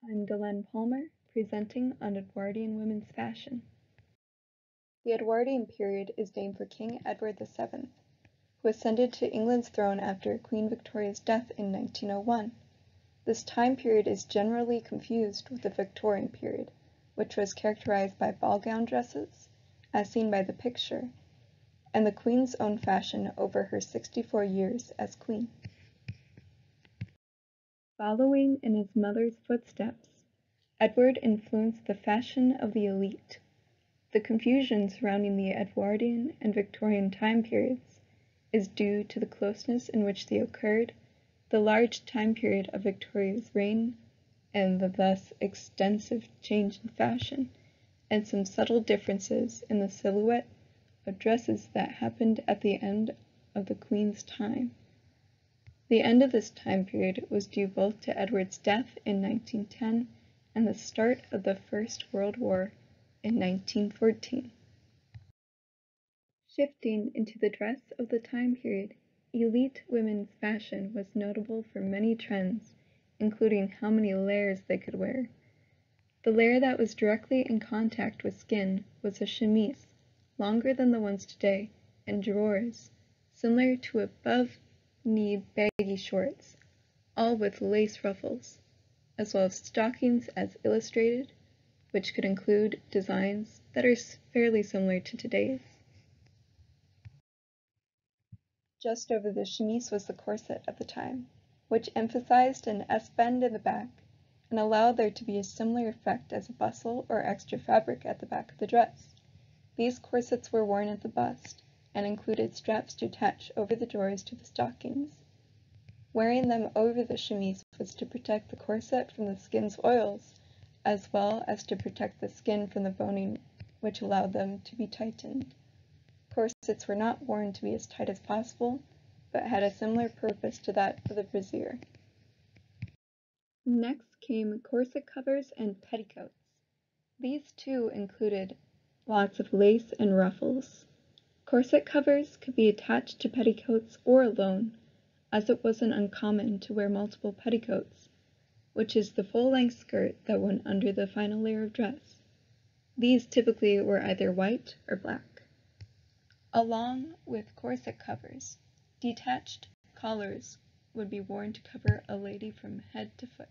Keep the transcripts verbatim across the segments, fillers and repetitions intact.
I'm Delenn Palmer, presenting on Edwardian women's fashion. The Edwardian period is named for King Edward the seventh, who ascended to England's throne after Queen Victoria's death in nineteen oh one. This time period is generally confused with the Victorian period, which was characterized by ball gown dresses, as seen by the picture, and the Queen's own fashion over her sixty-four years as Queen. Following in his mother's footsteps, Edward influenced the fashion of the elite. The confusion surrounding the Edwardian and Victorian time periods is due to the closeness in which they occurred, the large time period of Victoria's reign, and the thus extensive change in fashion, and some subtle differences in the silhouette of dresses that happened at the end of the Queen's time. The end of this time period was due both to Edward's death in nineteen ten and the start of the First World War in nineteen fourteen. Shifting into the dress of the time period, elite women's fashion was notable for many trends, including how many layers they could wear. The layer that was directly in contact with skin was a chemise, longer than the ones today, and drawers, similar to above-knee baggy shorts, all with lace ruffles, as well as stockings as illustrated, which could include designs that are fairly similar to today's. Just over the chemise was the corset of the time, which emphasized an S-bend in the back and allowed there to be a similar effect as a bustle or extra fabric at the back of the dress. These corsets were worn at the bust and included straps to attach over the drawers to the stockings. Wearing them over the chemise was to protect the corset from the skin's oils, as well as to protect the skin from the boning, which allowed them to be tightened. Corsets were not worn to be as tight as possible, but had a similar purpose to that of the brassiere. Next came corset covers and petticoats. These too included lots of lace and ruffles. Corset covers could be attached to petticoats or alone, as it wasn't uncommon to wear multiple petticoats, which is the full-length skirt that went under the final layer of dress. These typically were either white or black. Along with corset covers, detached collars would be worn to cover a lady from head to foot.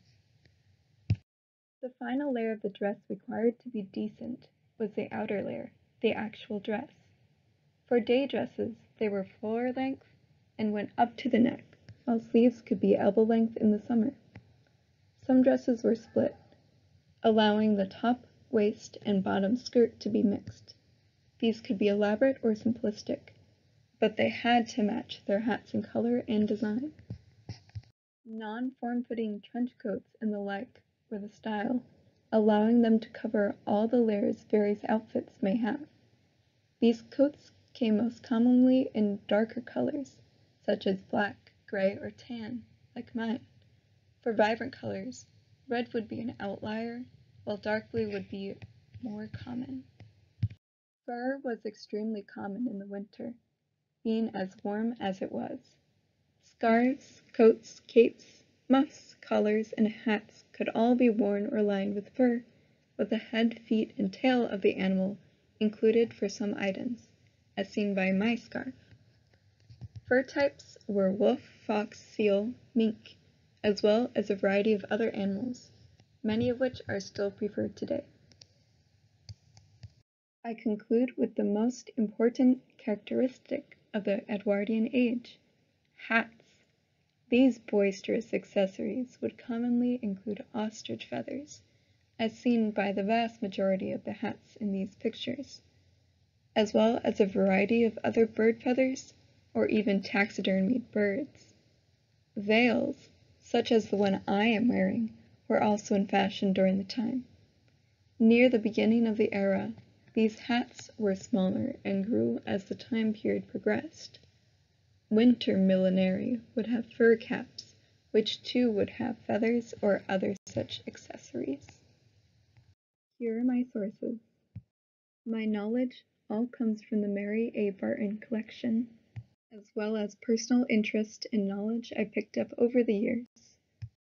The final layer of the dress required to be decent was the outer layer, the actual dress. For day dresses, they were floor length and went up to the neck, while sleeves could be elbow length in the summer. Some dresses were split, allowing the top, waist, and bottom skirt to be mixed. These could be elaborate or simplistic, but they had to match their hats in color and design. Non-form-fitting trench coats and the like were the style, allowing them to cover all the layers various outfits may have. These coats came most commonly in darker colors, such as black, gray, or tan, like mine. For vibrant colors, red would be an outlier, while dark blue would be more common. Fur was extremely common in the winter, being as warm as it was. Scarves, coats, capes, muffs, collars, and hats could all be worn or lined with fur, with the head, feet, and tail of the animal included for some items, as seen by my scarf. Fur types were wolf, fox, seal, mink, as well as a variety of other animals, many of which are still preferred today. I conclude with the most important characteristic of the Edwardian age: hats. These boisterous accessories would commonly include ostrich feathers, as seen by the vast majority of the hats in these pictures, as well as a variety of other bird feathers or even taxidermied birds. Veils, such as the one I am wearing, were also in fashion during the time. Near the beginning of the era, these hats were smaller and grew as the time period progressed. Winter millinery would have fur caps, which too would have feathers or other such accessories. Here are my sources. My knowledge all comes from the Mary A. Barton collection, as well as personal interest and knowledge I picked up over the years.